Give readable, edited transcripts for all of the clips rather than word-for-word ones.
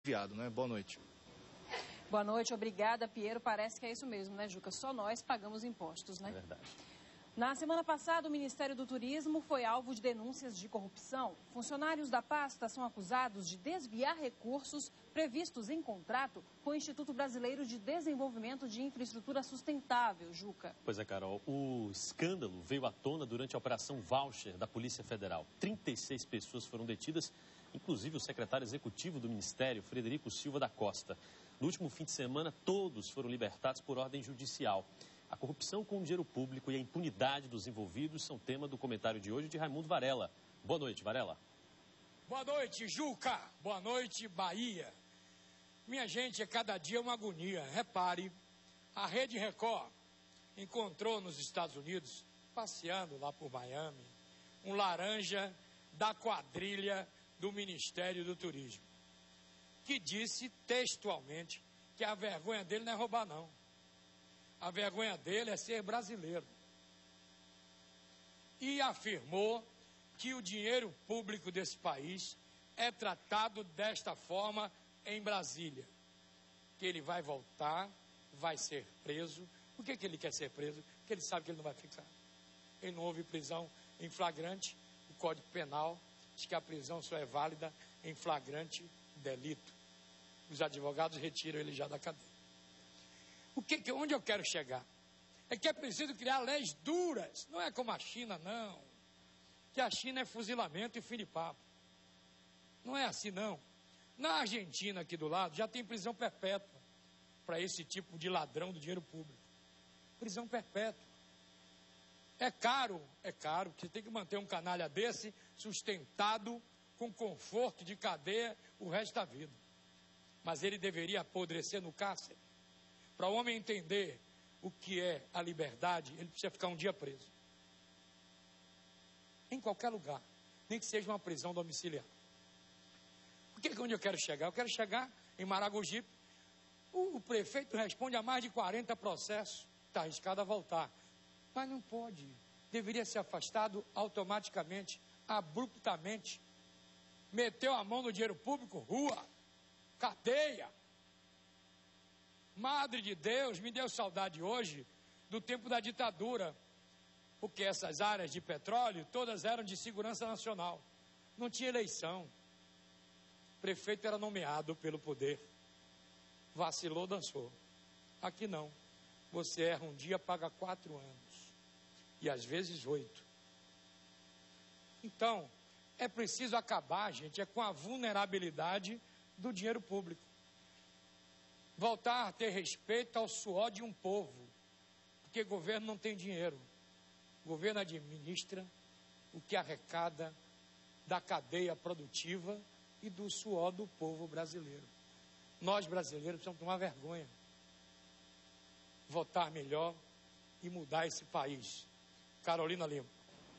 aliviado, né? Boa noite. Boa noite, obrigada, Piero. Parece que é isso mesmo, né, Juca? Só nós pagamos impostos, né? É verdade. Na semana passada, o Ministério do Turismo foi alvo de denúncias de corrupção. Funcionários da pasta são acusados de desviar recursos previstos em contrato com o Instituto Brasileiro de Desenvolvimento de Infraestrutura Sustentável, Juca. Pois é, Carol, o escândalo veio à tona durante a Operação Voucher da Polícia Federal. 36 pessoas foram detidas, inclusive o secretário executivo do Ministério, Frederico Silva da Costa. No último fim de semana, todos foram libertados por ordem judicial. A corrupção com o dinheiro público e a impunidade dos envolvidos são tema do comentário de hoje de Raimundo Varela. Boa noite, Varela. Boa noite, Juca. Boa noite, Bahia. Minha gente, é cada dia uma agonia. Repare, a Rede Record encontrou nos Estados Unidos, passeando lá por Miami, um laranja da quadrilha do Ministério do Turismo, que disse textualmente que a vergonha dele não é roubar, não. A vergonha dele é ser brasileiro. E afirmou que o dinheiro público desse país é tratado desta forma em Brasília. Que ele vai voltar, vai ser preso. Por que ele quer ser preso? Porque ele sabe que ele não vai ficar. Ele não houve prisão em flagrante. O Código Penal diz que a prisão só é válida em flagrante delito. Os advogados retiram ele já da cadeia. Onde eu quero chegar? É que é preciso criar leis duras. Não é como a China, não. Que a China é fuzilamento e fim de papo. Não é assim, não. Na Argentina, aqui do lado, já tem prisão perpétua para esse tipo de ladrão do dinheiro público. Prisão perpétua. É caro, porque você tem que manter um canalha desse sustentado com conforto de cadeia o resto da vida. Mas ele deveria apodrecer no cárcere. Para o homem entender o que é a liberdade, ele precisa ficar um dia preso. Em qualquer lugar, nem que seja uma prisão domiciliar. Onde eu quero chegar? Eu quero chegar em Maragogipe. O prefeito responde a mais de 40 processos. Está arriscado a voltar. Mas não pode. Deveria ser afastado automaticamente, abruptamente. Meteu a mão no dinheiro público, rua, cadeia. Madre de Deus, me deu saudade hoje do tempo da ditadura, porque essas áreas de petróleo todas eram de segurança nacional. Não tinha eleição. O prefeito era nomeado pelo poder. Vacilou, dançou. Aqui não. Você erra um dia, paga 4 anos. E às vezes 8. Então, é preciso acabar, gente, com a vulnerabilidade do dinheiro público. Voltar a ter respeito ao suor de um povo, porque governo não tem dinheiro. O governo administra o que arrecada da cadeia produtiva e do suor do povo brasileiro. Nós brasileiros precisamos tomar vergonha, votar melhor e mudar esse país. Carolina Lima.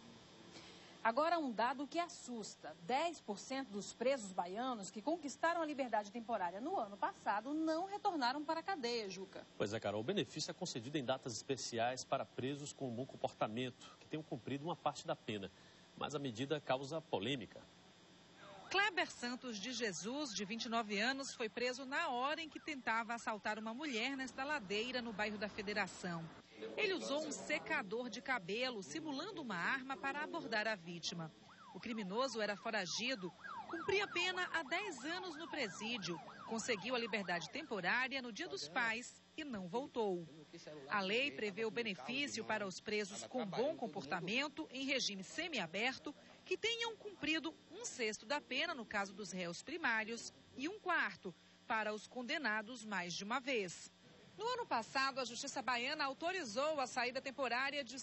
Agora, um dado que assusta: 10% dos presos baianos que conquistaram a liberdade temporária no ano passado não retornaram para a cadeia, Juca. Pois é, Carol, o benefício é concedido em datas especiais para presos com bom comportamento, que tenham cumprido uma parte da pena. Mas a medida causa polêmica. Kleber Santos de Jesus, de 29 anos, foi preso na hora em que tentava assaltar uma mulher nesta ladeira no bairro da Federação. Ele usou um secador de cabelo, simulando uma arma para abordar a vítima. O criminoso era foragido, cumpria pena há 10 anos no presídio, conseguiu a liberdade temporária no Dia dos Pais e não voltou. A lei prevê o benefício para os presos com bom comportamento em regime semiaberto que tenham cumprido 1/6 da pena no caso dos réus primários e 1/4 para os condenados mais de uma vez. No ano passado, a Justiça Baiana autorizou a saída temporária de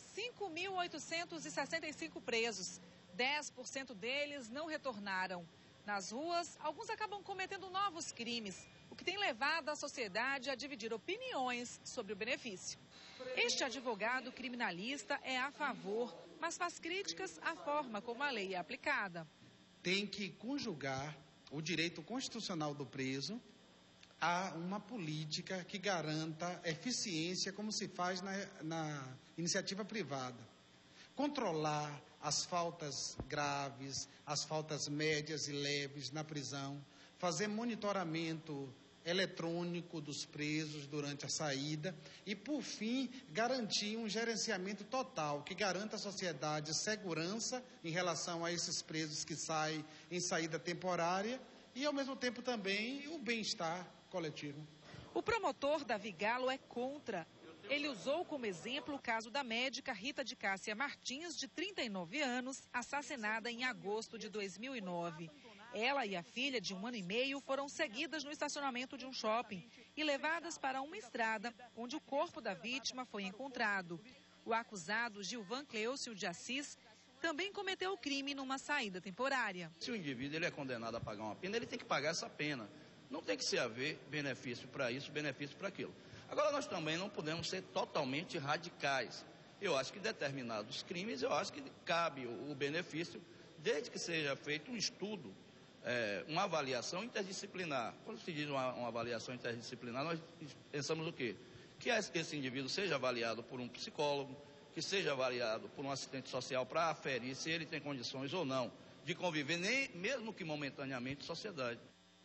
5.865 presos. 10% deles não retornaram. Nas ruas, alguns acabam cometendo novos crimes, o que tem levado a sociedade a dividir opiniões sobre o benefício. Este advogado criminalista é a favor, mas faz críticas à forma como a lei é aplicada. Tem que conjugar o direito constitucional do preso a uma política que garanta eficiência, como se faz na iniciativa privada. Controlar as faltas graves, as faltas médias e leves na prisão, fazer monitoramento eletrônico dos presos durante a saída e, por fim, garantir um gerenciamento total que garanta à sociedade segurança em relação a esses presos que saem em saída temporária e, ao mesmo tempo, também o bem-estar coletivo. O promotor Davi Galo é contra. Ele usou como exemplo o caso da médica Rita de Cássia Martins, de 39 anos, assassinada em agosto de 2009. Ela e a filha, de 1 ano e meio, foram seguidas no estacionamento de um shopping e levadas para uma estrada, onde o corpo da vítima foi encontrado. O acusado, Gilvan Cleúcio de Assis, também cometeu o crime numa saída temporária. Se o indivíduo ele é condenado a pagar uma pena, ele tem que pagar essa pena. Não tem que haver benefício para isso, benefício para aquilo. Agora, nós também não podemos ser totalmente radicais. Eu acho que determinados crimes, eu acho que cabe o benefício, desde que seja feito um estudo, uma avaliação interdisciplinar. Quando se diz uma avaliação interdisciplinar, nós pensamos o quê? Que esse indivíduo seja avaliado por um psicólogo, que seja avaliado por um assistente social para aferir se ele tem condições ou não de conviver, nem mesmo que momentaneamente, em sociedade.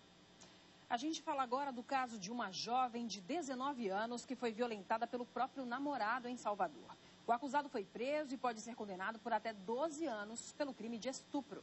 A gente fala agora do caso de uma jovem de 19 anos que foi violentada pelo próprio namorado em Salvador. O acusado foi preso e pode ser condenado por até 12 anos pelo crime de estupro.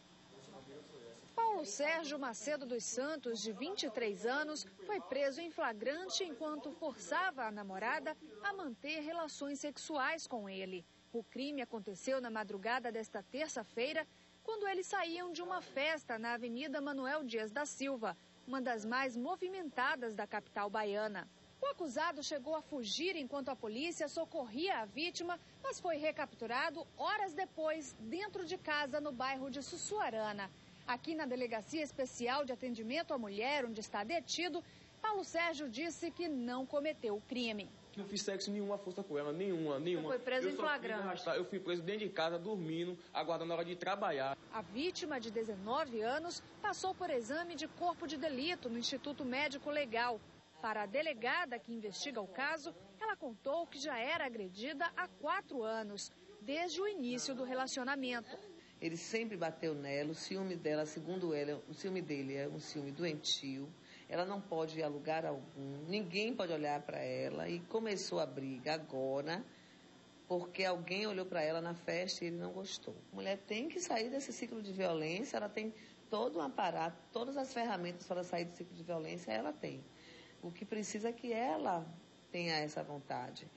Paulo Sérgio Macedo dos Santos, de 23 anos, foi preso em flagrante enquanto forçava a namorada a manter relações sexuais com ele. O crime aconteceu na madrugada desta terça-feira, quando eles saíam de uma festa na Avenida Manuel Dias da Silva, uma das mais movimentadas da capital baiana. O acusado chegou a fugir enquanto a polícia socorria a vítima, mas foi recapturado horas depois, dentro de casa, no bairro de Sussuarana. Aqui na Delegacia Especial de Atendimento à Mulher, onde está detido, Paulo Sérgio disse que não cometeu o crime. Não fiz sexo nenhuma força com ela, nenhuma. Foi preso em flagrante. Eu fui preso dentro de casa, dormindo, aguardando a hora de trabalhar. A vítima, de 19 anos, passou por exame de corpo de delito no Instituto Médico Legal. Para a delegada que investiga o caso, ela contou que já era agredida há 4 anos, desde o início do relacionamento. Ele sempre bateu nela, o ciúme dela, segundo ela, o ciúme dele é um ciúme doentio. Ela não pode ir a lugar algum, ninguém pode olhar para ela. E começou a briga agora, porque alguém olhou para ela na festa e ele não gostou. A mulher tem que sair desse ciclo de violência, ela tem todo um aparato, todas as ferramentas para sair do ciclo de violência, ela tem. O que precisa é que ela tenha essa vontade.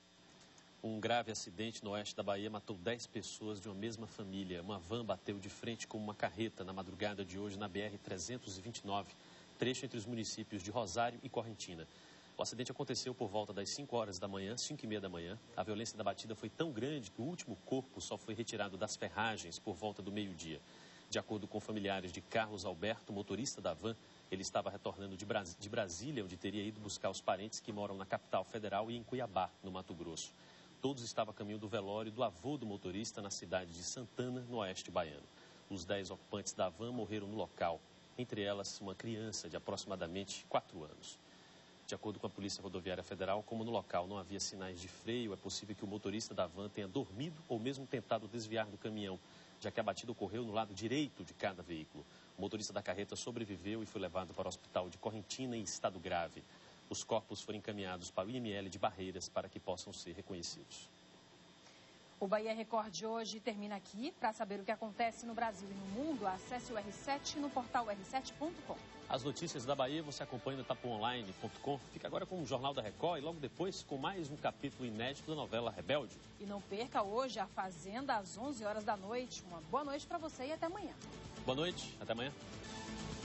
Um grave acidente no oeste da Bahia matou 10 pessoas de uma mesma família. Uma van bateu de frente com uma carreta na madrugada de hoje na BR-329, trecho entre os municípios de Rosário e Correntina. O acidente aconteceu por volta das 5 horas da manhã, 5h30 da manhã. A violência da batida foi tão grande que o último corpo só foi retirado das ferragens por volta do meio-dia. De acordo com familiares de Carlos Alberto, motorista da van, ele estava retornando de Brasília, onde teria ido buscar os parentes que moram na capital federal e em Cuiabá, no Mato Grosso. Todos estavam a caminho do velório do avô do motorista na cidade de Santana, no oeste baiano. Os 10 ocupantes da van morreram no local, entre elas uma criança de aproximadamente 4 anos. De acordo com a Polícia Rodoviária Federal, como no local não havia sinais de freio, é possível que o motorista da van tenha dormido ou mesmo tentado desviar do caminhão, já que a batida ocorreu no lado direito de cada veículo. O motorista da carreta sobreviveu e foi levado para o hospital de Correntina em estado grave. Os corpos foram encaminhados para o IML de Barreiras para que possam ser reconhecidos. O Bahia Record de hoje termina aqui. Para saber o que acontece no Brasil e no mundo, acesse o R7 no portal r7.com. As notícias da Bahia você acompanha no tapuonline.com. Fica agora com o Jornal da Record e logo depois com mais um capítulo inédito da novela Rebelde. E não perca hoje a Fazenda às 11 horas da noite. Uma boa noite para você e até amanhã. Boa noite, até amanhã.